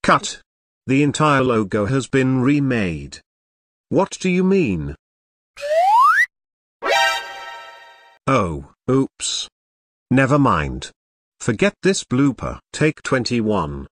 Cut. The entire logo has been remade. What do you mean? Oh, oops. Never mind. Forget this blooper. Take 21.